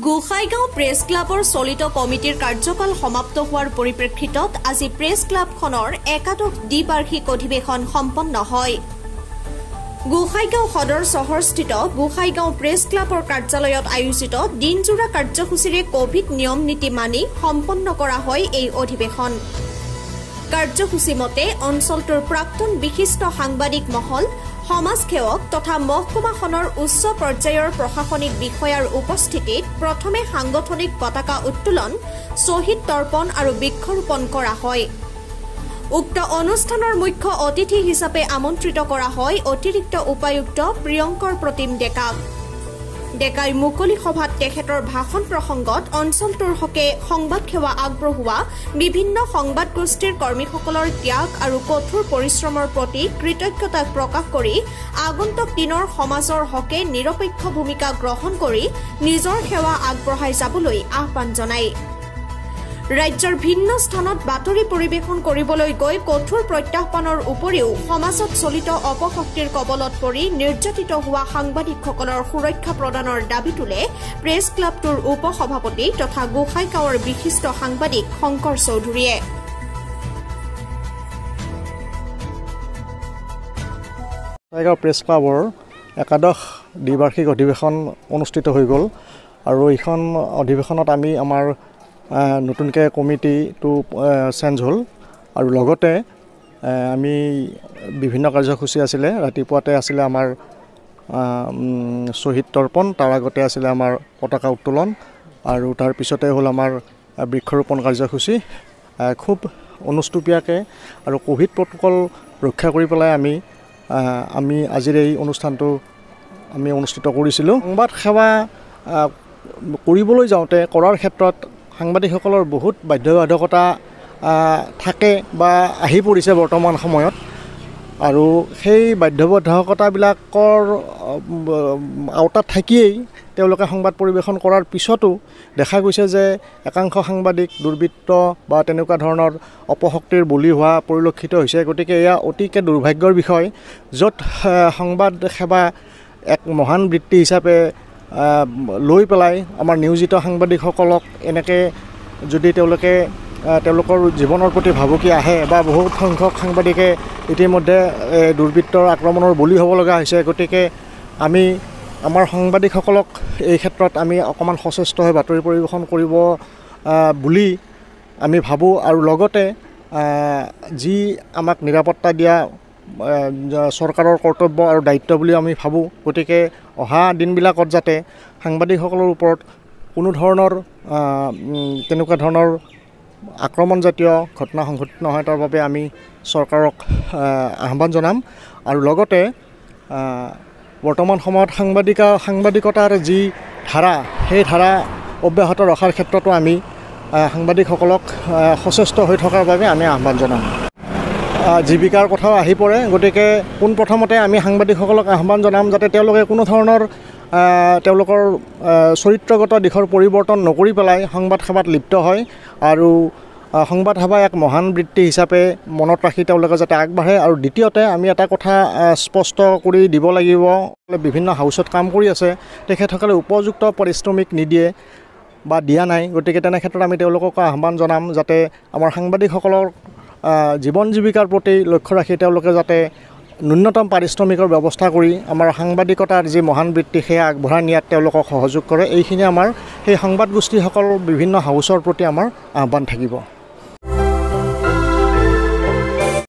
Gossaigaon press ক্লাবৰ চলিত কমিটিৰ কাৰ্যকাল সমাপ্ত হোৱাৰ পৰিপ্ৰেক্ষিতত আজি প্ৰেছ ক্লাবখনৰ একাদশ দ্বিবাৰ্ষিক অধিৱেশন সম্পন্ন হয়। গোসাইগাঁও সদৰ চহৰস্থিত গোসাইগাঁও প্ৰেছ ক্লাবৰ কাৰ্যালয়ত আয়োজিত দিনজোৰা কাৰ্যসূচীৰে কোভিড নিয়ম নীতি মানি সম্পন্ন কৰা হয় এই অধিৱেশন। কাৰ্যসূচী মতে অঞ্চলটোৰ প্ৰাক্তন বিশিষ্ট সাংবাদিক মহল সমাজসেৱক তথা মহকুমাখনৰ উচ্চ পৰ্যায়ৰ প্ৰশাসনিক বিষয়াৰ উপস্থিতিত প্ৰথমে সাংগঠনিক পতাকা উত্তোলন, শ্বহীদ তৰ্পণ আৰু বৃক্ষৰোপণ কৰা হয়। উক্ত অনুষ্ঠানৰ মুখ্য অতিথি হিচাপে আমন্ত্ৰিত কৰা হয় অতিৰিক্ত উপায়ুক্ত প্ৰিয়ংকৰ প্ৰতিম ডেকাক। ডেকাই মুকলি সভাত তেখেতৰ ভাষণ প্ৰসংগত অঞ্চলটোৰ হকে সংবাদ সেৱা আগবঢ়োৱা বিভিন্ন সংবাদ গোষ্ঠীৰ কৰ্মীসকলৰ ত্যাগ আৰু কঠোৰ পৰিশ্ৰমৰ প্ৰতি কৃতজ্ঞতা প্ৰকাশ কৰি আগন্তুক দিনৰ সমাজৰ হকে নিৰপেক্ষ ভূমিকা গ্ৰহণ কৰি নিজৰ সেৱা আগবঢ়াই যাবলৈ আহ্বান জনায়। ৰাজ্যৰ ভিন্ন স্থানত বাতৰি পৰিৱেশন কৰিবলৈ গৈ কঠোৰ প্ৰত্যাহ্বানৰ উপৰিও সমাজত চলিত অপশক্তিৰ কবলত পৰি নিৰ্যাতিত হোৱা সাংবাদিকসকলৰ সুৰক্ষা প্ৰদানৰ দাবী তোলে প্ৰেছ ক্লাবটোৰ উপসভাপতি তথা গোসাইগাঁৱৰ বিশিষ্ট সাংবাদিক শংকৰ চৌধুৰীয়ে। গোসাইগাঁও প্ৰেছ ক্লাবৰ একাদশ দ্বিবাৰ্ষিক অধিৱেশন অনুষ্ঠিত হৈ গ'ল আৰু এইখন অধিৱেশনত আমি আমাৰ নতুনকৈ কমিটিটো চেঞ্জ হ'ল আৰু লগতে আমি বিভিন্ন কাৰ্যসূচী আছিলে। ৰাতিপুৱাতে আছিলে আমাৰ শ্বহীদ তৰ্পণ, তাৰ আগতে আছিলে আমাৰ পতাকা উত্তোলন আৰু তাৰ পিছতে হ'ল আমাৰ বৃক্ষৰোপণ কাৰ্যসূচী। খুব অনুষ্টুপীয়াকৈ আৰু কোভিড প্ৰট'কল ৰক্ষা কৰি পেলাই আমি আজিৰ এই অনুষ্ঠানটো আমি অনুষ্ঠিত কৰিছিলোঁ। সংবাদ সেৱা কৰিবলৈ যাওঁতে কৰাৰ ক্ষেত্ৰত সাংবাদিকসকলৰ বহুত বাধ্যবাধকতা থাকে বা আহি পৰিছে বৰ্তমান সময়ত, আৰু সেই বাধ্যবাধকতাবিলাকৰ আওতাত থাকিয়েই তেওঁলোকে সংবাদ পৰিৱেশন কৰাৰ পিছতো দেখা গৈছে যে একাংশ সাংবাদিক দুৰ্বৃত্ত বা তেনেকুৱা ধৰণৰ অপশক্তিৰ বলি হোৱা পৰিলক্ষিত হৈছে। গতিকে এয়া অতিকে দুৰ্ভাগ্যৰ বিষয়, য'ত সংবাদ সেৱা এক মহান বৃত্তি হিচাপে লৈ পেলাই আমাৰ নিয়োজিত সাংবাদিকসকলক এনেকৈ যদি তেওঁলোকৰ জীৱনৰ প্ৰতি ভাবুকি আহে বা বহুত সংখ্যক সাংবাদিকে ইতিমধ্যে দুৰ্বৃত্তৰ আক্ৰমণৰ বলি হ'ব লগা হৈছে। গতিকে আমি আমাৰ সাংবাদিকসকলক এই ক্ষেত্ৰত আমি অকণমান সচেষ্ট হৈ বাতৰি পৰিৱেশন কৰিব বুলি আমি ভাবোঁ, আৰু লগতে যি আমাক নিৰাপত্তা দিয়া চৰকাৰৰ কৰ্তব্য আৰু দায়িত্ব বুলি আমি ভাবোঁ। গতিকে অহা দিনবিলাকত যাতে সাংবাদিকসকলৰ ওপৰত কোনো ধৰণৰ তেনেকুৱা ধৰণৰ আক্ৰমণজাতীয় ঘটনা সংঘটিত নহয়, তাৰ বাবে আমি চৰকাৰক আহ্বান জনাম। আৰু লগতে বৰ্তমান সময়ত সাংবাদিকতাৰ যি ধাৰা, সেই ধাৰা অব্যাহত ৰখাৰ ক্ষেত্ৰতো আমি সাংবাদিকসকলক সচেষ্ট হৈ থকাৰ বাবে আমি আহ্বান জনাম। জীৱিকাৰ কথাও আহি পৰে। গতিকে পোনপ্ৰথমতে আমি সাংবাদিকসকলক আহ্বান জনাম যাতে তেওঁলোকে কোনো ধৰণৰ তেওঁলোকৰ চৰিত্ৰগত দিশৰ পৰিৱৰ্তন নকৰি পেলাই সংবাদ সেৱাত লিপ্ত হয়, আৰু সংবাদ সেৱা এক মহান বৃত্তি হিচাপে মনত ৰাখি তেওঁলোকে যাতে আগবাঢ়ে। আৰু দ্বিতীয়তে আমি এটা কথা স্পষ্ট কৰি দিব লাগিব, বিভিন্ন হাউচত কাম কৰি আছে, তেখেতসকলে উপযুক্ত পাৰিশ্ৰমিক নিদিয়ে বা দিয়া নাই। গতিকে তেনে ক্ষেত্ৰত আমি তেওঁলোকক আহ্বান জনাম যাতে আমাৰ সাংবাদিকসকলৰ জীৱন জীৱিকাৰ প্ৰতি লক্ষ্য ৰাখি তেওঁলোকে যাতে ন্যূনতম পাৰিশ্ৰমিকৰ ব্যৱস্থা কৰি আমাৰ সাংবাদিকতাৰ যি মহান বৃত্তি সেয়া আগবঢ়াই নিয়াত তেওঁলোকক সহযোগ কৰে। এইখিনি আমাৰ সেই সংবাদ গোষ্ঠীসকল বিভিন্ন হাউচৰ প্ৰতি আমাৰ আহ্বান থাকিব।